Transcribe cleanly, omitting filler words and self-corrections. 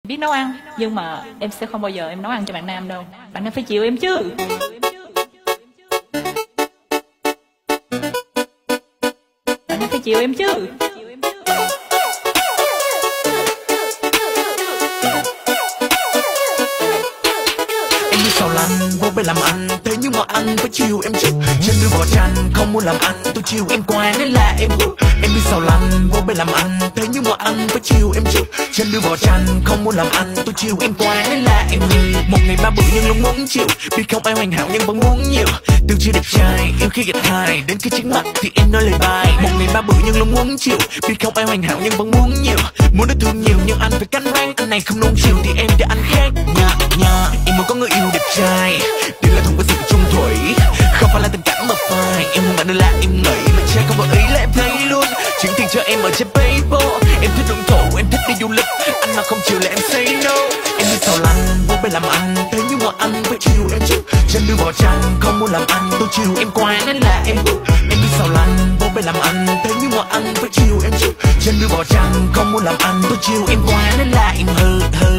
Biết nấu ăn, nhưng mà em sẽ không bao giờ em nấu ăn cho bạn nam đâu. Bạn nam phải chịu em chứ. Bạn nam phải chịu em chứ. Em đi xào lăn, vô bếp làm ăn, thế nhưng mà anh phải chiều em chứ. Chân đưa vào chăn, không muốn làm ăn, tôi chiều em quá nên là em hút. Em đi xào lăn, vô bếp làm ăn, thế nhưng mà anh phải chiều em chứ. Chân đưa vào chăn, không muốn làm ăn, tôi chiều em quá nên là em hút. Một ngày ba bữa nhưng luôn muốn chịu, biết không ai hoàn hảo nhưng vẫn muốn nhiều. Tiêu chí đẹp trai, yêu khi gật hài, đến khi trước mặt thì em nói lời bài. Một ngày ba bữa nhưng luôn muốn chịu, biết không ai hoàn hảo nhưng vẫn muốn nhiều. Muốn được thương nhiều nhưng anh phải canh răng, anh này không nung chiều thì em để anh khác. Nha, em muốn có người yêu đẹp trai, đây là không có sự chung thủy, không phải là tình cảm mà phai. Em không bạn nên là em nghĩ, mà trai không vừa ý là em thấy luôn. Chuyển tiền cho em ở trên PayPal, em thích động thổ, em thích đi du lịch, anh mà không chịu là em say no. Em đi xào lăn, vô bếp làm ăn, thế nhưng mà anh phải chiều em chứ. Chân đưa vào chăn, không muốn làm ăn, tôi chiều em quá nên là em hút. Em đi xào lăn, vô bếp làm ăn, thế nhưng mà anh phải chiều em chứ. Chân đưa vào chăn, không muốn làm ăn, tôi chiều em quá nên là em hư hư.